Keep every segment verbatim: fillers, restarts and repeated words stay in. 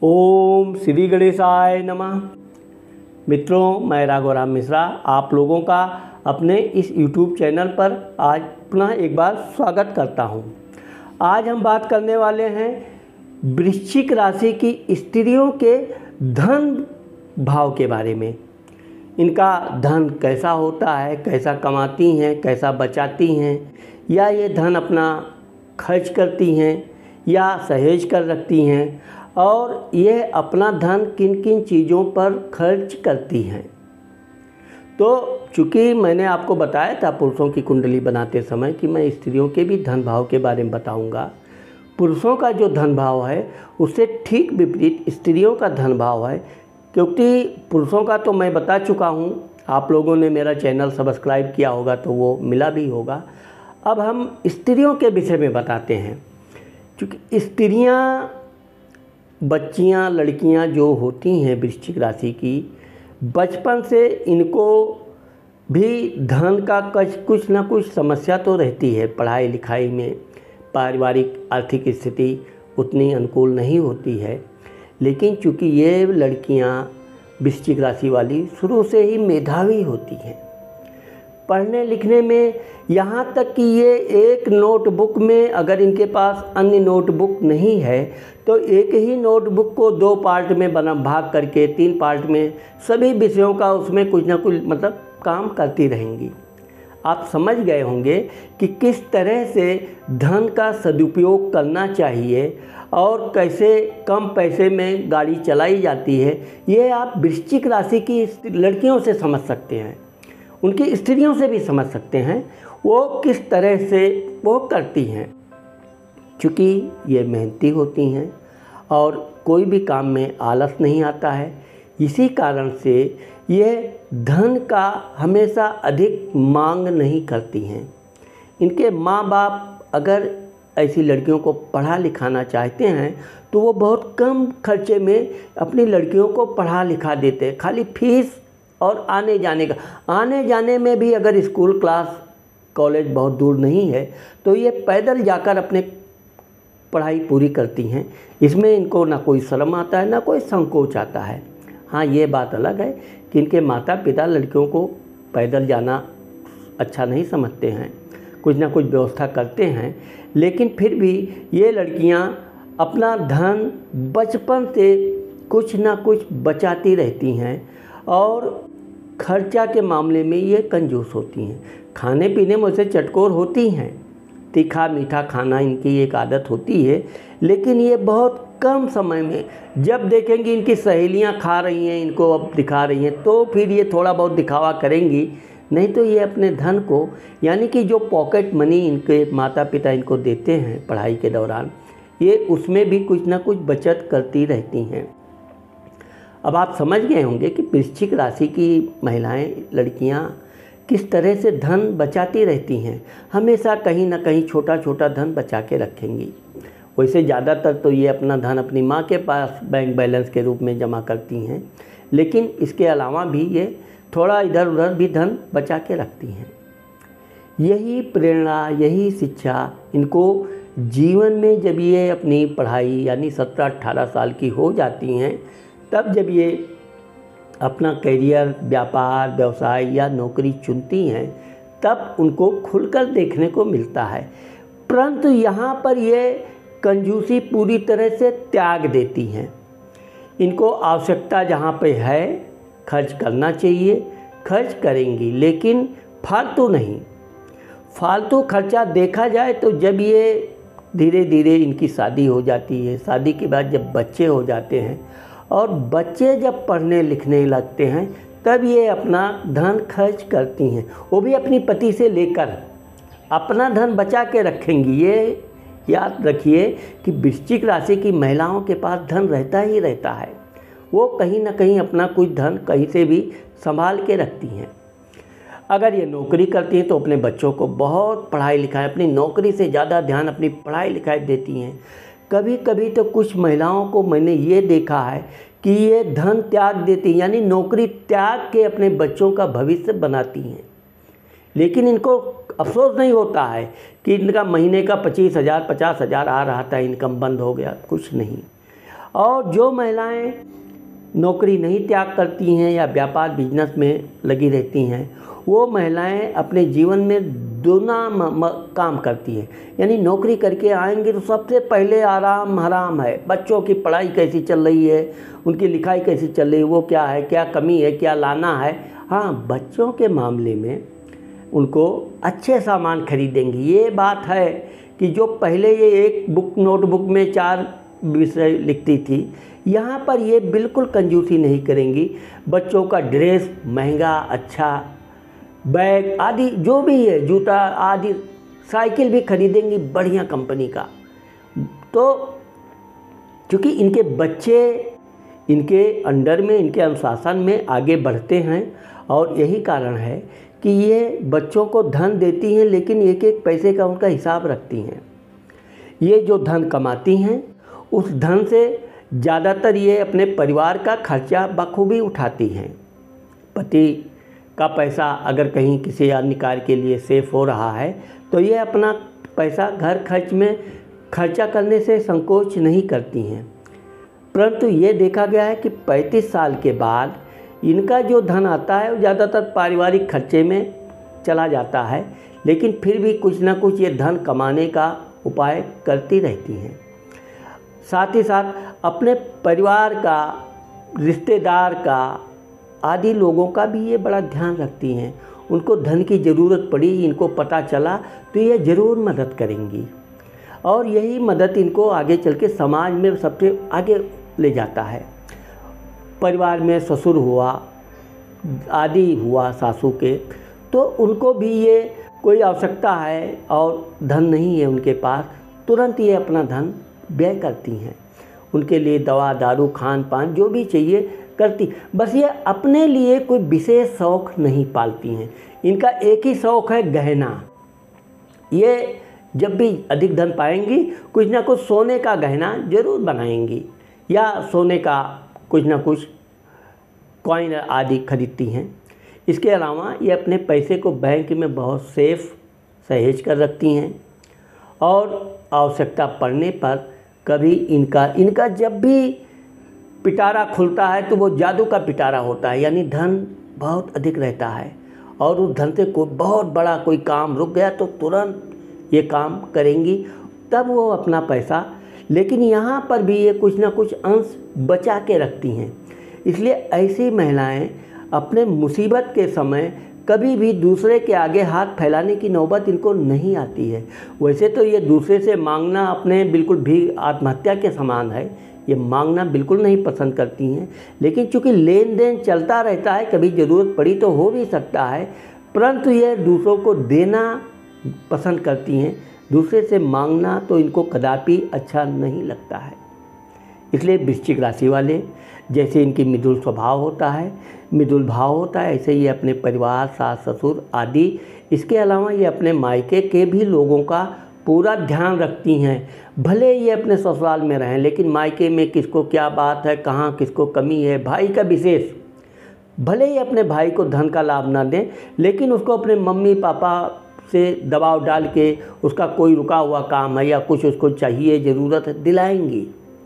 ओम श्री गणेशाय नमः। मित्रों, मैं राघवराम मिश्रा आप लोगों का अपने इस यूट्यूब चैनल पर आज पुनः एक बार स्वागत करता हूं। आज हम बात करने वाले हैं वृश्चिक राशि की स्त्रियों के धन भाव के बारे में। इनका धन कैसा होता है, कैसा कमाती हैं, कैसा बचाती हैं, या ये धन अपना खर्च करती हैं या सहेज कर रखती हैं, और ये अपना धन किन किन चीज़ों पर खर्च करती हैं। तो चूँकि मैंने आपको बताया था पुरुषों की कुंडली बनाते समय कि मैं स्त्रियों के भी धन भाव के बारे में बताऊंगा। पुरुषों का जो धन भाव है उससे ठीक विपरीत स्त्रियों का धन भाव है, क्योंकि पुरुषों का तो मैं बता चुका हूँ। आप लोगों ने मेरा चैनल सब्सक्राइब किया होगा तो वो मिला भी होगा। अब हम स्त्रियों के विषय में बताते हैं। क्योंकि स्त्रियाँ, बच्चियाँ, लड़कियाँ जो होती हैं वृश्चिक राशि की, बचपन से इनको भी धन का कुछ कुछ ना कुछ समस्या तो रहती है। पढ़ाई लिखाई में पारिवारिक आर्थिक स्थिति उतनी अनुकूल नहीं होती है, लेकिन चूँकि ये लड़कियाँ वृश्चिक राशि वाली शुरू से ही मेधावी होती हैं पढ़ने लिखने में, यहाँ तक कि ये एक नोटबुक में अगर इनके पास अन्य नोटबुक नहीं है तो एक ही नोटबुक को दो पार्ट में बना भाग करके तीन पार्ट में सभी विषयों का उसमें कुछ ना कुछ मतलब काम करती रहेंगी। आप समझ गए होंगे कि किस तरह से धन का सदुपयोग करना चाहिए और कैसे कम पैसे में गाड़ी चलाई जाती है। ये आप वृश्चिक राशि की लड़कियों से समझ सकते हैं, उनकी स्त्रियों से भी समझ सकते हैं वो किस तरह से वो करती हैं। क्योंकि ये मेहनती होती हैं और कोई भी काम में आलस नहीं आता है, इसी कारण से ये धन का हमेशा अधिक मांग नहीं करती हैं। इनके माँ बाप अगर ऐसी लड़कियों को पढ़ा लिखाना चाहते हैं तो वो बहुत कम खर्चे में अपनी लड़कियों को पढ़ा लिखा देते हैं। खाली फीस और आने जाने का, आने जाने में भी अगर स्कूल क्लास कॉलेज बहुत दूर नहीं है तो ये पैदल जाकर अपने पढ़ाई पूरी करती हैं। इसमें इनको ना कोई शर्म आता है ना कोई संकोच आता है। हाँ, ये बात अलग है कि इनके माता पिता लड़कियों को पैदल जाना अच्छा नहीं समझते हैं, कुछ ना कुछ व्यवस्था करते हैं, लेकिन फिर भी ये लड़कियां अपना धन बचपन से कुछ ना कुछ बचाती रहती हैं और खर्चा के मामले में ये कंजूस होती हैं। खाने पीने में से चटकोर होती हैं, तीखा मीठा खाना इनकी एक आदत होती है, लेकिन ये बहुत कम समय में जब देखेंगी इनकी सहेलियां खा रही हैं, इनको अब दिखा रही हैं, तो फिर ये थोड़ा बहुत दिखावा करेंगी। नहीं तो ये अपने धन को, यानी कि जो पॉकेट मनी इनके माता पिता इनको देते हैं पढ़ाई के दौरान, ये उसमें भी कुछ ना कुछ बचत करती रहती हैं। अब आप समझ गए होंगे कि वृश्चिक राशि की महिलाएं, लड़कियां किस तरह से धन बचाती रहती हैं। हमेशा कहीं ना कहीं छोटा छोटा धन बचा के रखेंगी। वैसे ज़्यादातर तो ये अपना धन अपनी माँ के पास बैंक बैलेंस के रूप में जमा करती हैं, लेकिन इसके अलावा भी ये थोड़ा इधर उधर भी धन बचा के रखती हैं। यही प्रेरणा, यही शिक्षा इनको जीवन में जब ये अपनी पढ़ाई यानी सत्रह अट्ठारह साल की हो जाती हैं, तब जब ये अपना करियर, व्यापार, व्यवसाय या नौकरी चुनती हैं, तब उनको खुलकर देखने को मिलता है। परंतु यहाँ पर ये कंजूसी पूरी तरह से त्याग देती हैं। इनको आवश्यकता जहाँ पे है खर्च करना चाहिए, खर्च करेंगी, लेकिन फालतू नहीं। फालतू खर्चा देखा जाए तो जब ये धीरे धीरे इनकी शादी हो जाती है, शादी के बाद जब बच्चे हो जाते हैं और बच्चे जब पढ़ने लिखने लगते हैं, तब ये अपना धन खर्च करती हैं। वो भी अपनी पति से लेकर अपना धन बचा के रखेंगी। ये याद रखिए कि वृश्चिक राशि की महिलाओं के पास धन रहता ही रहता है। वो कहीं ना कहीं अपना कुछ धन कहीं से भी संभाल के रखती हैं। अगर ये नौकरी करती हैं तो अपने बच्चों को बहुत पढ़ाई लिखाई, अपनी नौकरी से ज़्यादा ध्यान अपनी पढ़ाई लिखाई देती हैं। कभी कभी तो कुछ महिलाओं को मैंने ये देखा है कि ये धन त्याग देती, यानी नौकरी त्याग के अपने बच्चों का भविष्य बनाती हैं। लेकिन इनको अफसोस नहीं होता है कि इनका महीने का पच्चीस हज़ार पचास हज़ार आ रहा था, इनकम बंद हो गया, कुछ नहीं। और जो महिलाएं नौकरी नहीं त्याग करती हैं या व्यापार बिजनेस में लगी रहती हैं, वो महिलाएं अपने जीवन में दोना म, म, काम करती हैं। यानी नौकरी करके आएंगे तो सबसे पहले आराम हराम है, बच्चों की पढ़ाई कैसी चल रही है, उनकी लिखाई कैसी चल रही है, वो क्या है, क्या कमी है, क्या लाना है। हाँ, बच्चों के मामले में उनको अच्छे सामान खरीदेंगी। ये बात है कि जो पहले ये एक बुक नोटबुक में चार विषय लिखती थी, यहाँ पर ये बिल्कुल कंजूसी नहीं करेंगी। बच्चों का ड्रेस महंगा अच्छा, बैग आदि जो भी है, जूता आदि, साइकिल भी खरीदेंगी बढ़िया कंपनी का। तो क्योंकि इनके बच्चे इनके अंडर में, इनके अनुशासन में आगे बढ़ते हैं, और यही कारण है कि ये बच्चों को धन देती हैं, लेकिन एक एक पैसे का उनका हिसाब रखती हैं। ये जो धन कमाती हैं, उस धन से ज़्यादातर ये अपने परिवार का खर्चा बखूबी उठाती हैं। पति का पैसा अगर कहीं किसी अन्य कार्य के लिए सेफ हो रहा है तो ये अपना पैसा घर खर्च में खर्चा करने से संकोच नहीं करती हैं। परंतु ये देखा गया है कि पैंतीस साल के बाद इनका जो धन आता है वो ज़्यादातर पारिवारिक खर्चे में चला जाता है, लेकिन फिर भी कुछ ना कुछ ये धन कमाने का उपाय करती रहती हैं। साथ ही साथ अपने परिवार का, रिश्तेदार का आदि लोगों का भी ये बड़ा ध्यान रखती हैं। उनको धन की ज़रूरत पड़ी, इनको पता चला तो ये ज़रूर मदद करेंगी, और यही मदद इनको आगे चल के समाज में सबसे आगे ले जाता है। परिवार में ससुर हुआ आदि हुआ सासू के, तो उनको भी ये कोई आवश्यकता है और धन नहीं है उनके पास, तुरंत ये अपना धन व्यय करती हैं। उनके लिए दवा दारू खान पान जो भी चाहिए करती। बस ये अपने लिए कोई विशेष शौक़ नहीं पालती हैं। इनका एक ही शौक़ है गहना। ये जब भी अधिक धन पाएंगी कुछ ना कुछ सोने का गहना ज़रूर बनाएंगी, या सोने का कुछ ना कुछ कॉइन आदि खरीदती हैं। इसके अलावा ये अपने पैसे को बैंक में बहुत सेफ सहेज कर रखती हैं, और आवश्यकता पड़ने पर कभी इनका इनका जब भी पिटारा खुलता है तो वो जादू का पिटारा होता है, यानी धन बहुत अधिक रहता है, और उस धन से कोई बहुत बड़ा कोई काम रुक गया तो तुरंत ये काम करेंगी, तब वो अपना पैसा। लेकिन यहाँ पर भी ये कुछ ना कुछ अंश बचा के रखती हैं। इसलिए ऐसी महिलाएं अपने मुसीबत के समय कभी भी दूसरे के आगे हाथ फैलाने की नौबत इनको नहीं आती है। वैसे तो ये दूसरे से मांगना अपने बिल्कुल भी आत्महत्या के समान है, ये मांगना बिल्कुल नहीं पसंद करती हैं, लेकिन चूँकि लेन देन चलता रहता है, कभी ज़रूरत पड़ी तो हो भी सकता है, परंतु ये दूसरों को देना पसंद करती हैं। दूसरे से मांगना तो इनको कदापि अच्छा नहीं लगता है। इसलिए वृश्चिक राशि वाले, जैसे इनकी मृदुल स्वभाव होता है, मृदुल भाव होता है, ऐसे ये अपने परिवार, सास ससुर आदि, इसके अलावा ये अपने मायके के भी लोगों का पूरा ध्यान रखती हैं। भले ये अपने ससुराल में रहें, लेकिन मायके में किसको क्या बात है, कहाँ किसको कमी है, भाई का विशेष, भले ही अपने भाई को धन का लाभ ना दें, लेकिन उसको अपने मम्मी पापा से दबाव डाल के उसका कोई रुका हुआ काम है या कुछ उसको चाहिए, ज़रूरत है, दिलाएंगी।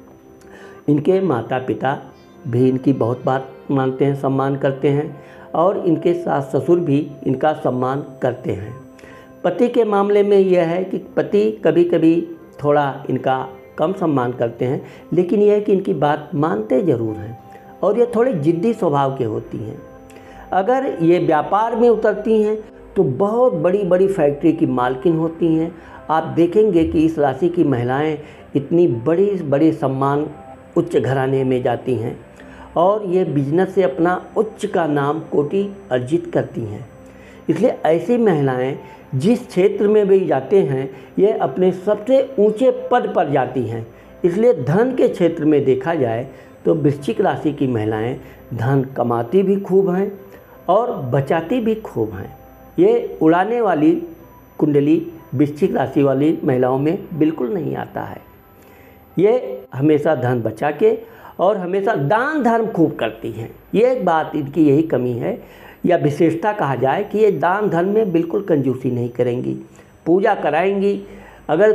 इनके माता पिता भी इनकी बहुत बात मानते हैं, सम्मान करते हैं, और इनके सास ससुर भी इनका सम्मान करते हैं। पति के मामले में यह है कि पति कभी कभी थोड़ा इनका कम सम्मान करते हैं, लेकिन यह है कि इनकी बात मानते ज़रूर हैं, और ये थोड़े ज़िद्दी स्वभाव के होती हैं। अगर ये व्यापार में उतरती हैं तो बहुत बड़ी बड़ी फैक्ट्री की मालकिन होती हैं। आप देखेंगे कि इस राशि की महिलाएं इतनी बड़ी बड़ी सम्मान उच्च घराने में जाती हैं, और ये बिजनेस से अपना उच्च का नाम कोटि अर्जित करती हैं। इसलिए ऐसी महिलाएं जिस क्षेत्र में भी जाते हैं, ये अपने सबसे ऊंचे पद पर जाती हैं। इसलिए धन के क्षेत्र में देखा जाए तो वृश्चिक राशि की महिलाएं धन कमाती भी खूब हैं और बचाती भी खूब हैं। ये उड़ाने वाली कुंडली वृश्चिक राशि वाली महिलाओं में बिल्कुल नहीं आता है। ये हमेशा धन बचा के और हमेशा दान धर्म खूब करती हैं। ये एक बात इनकी यही कमी है, या विशेषता कहा जाए कि ये दान धर्म में बिल्कुल कंजूसी नहीं करेंगी, पूजा कराएंगी। अगर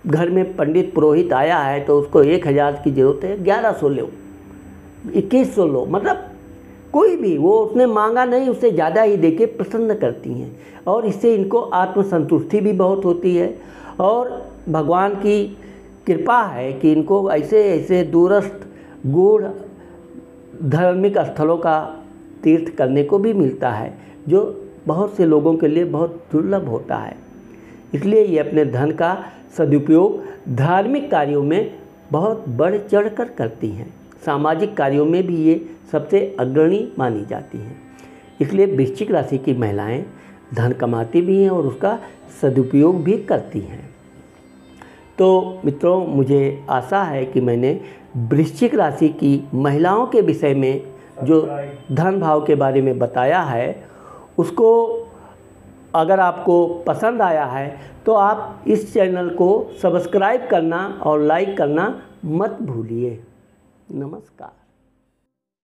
घर में पंडित पुरोहित आया है तो उसको एक हज़ार की ज़रूरत है, ग्यारह सौ लो, इक्कीस सौ लो, मतलब कोई भी, वो उसने मांगा नहीं, उससे ज़्यादा ही देके प्रसन्न करती हैं। और इससे इनको आत्मसंतुष्टि भी बहुत होती है और भगवान की कृपा है कि इनको ऐसे ऐसे दूरस्थ गूढ़ धार्मिक स्थलों का तीर्थ करने को भी मिलता है, जो बहुत से लोगों के लिए बहुत दुर्लभ होता है। इसलिए ये अपने धन का सदुपयोग धार्मिक कार्यों में बहुत बढ़ चढ़ कर करती हैं। सामाजिक कार्यों में भी ये सबसे अग्रणी मानी जाती हैं। इसलिए वृश्चिक राशि की महिलाएं धन कमाती भी हैं और उसका सदुपयोग भी करती हैं। तो मित्रों, मुझे आशा है कि मैंने वृश्चिक राशि की महिलाओं के विषय में जो धन भाव के बारे में बताया है, उसको अगर आपको पसंद आया है तो आप इस चैनल को सब्सक्राइब करना और लाइक करना मत भूलिए। नमस्कार।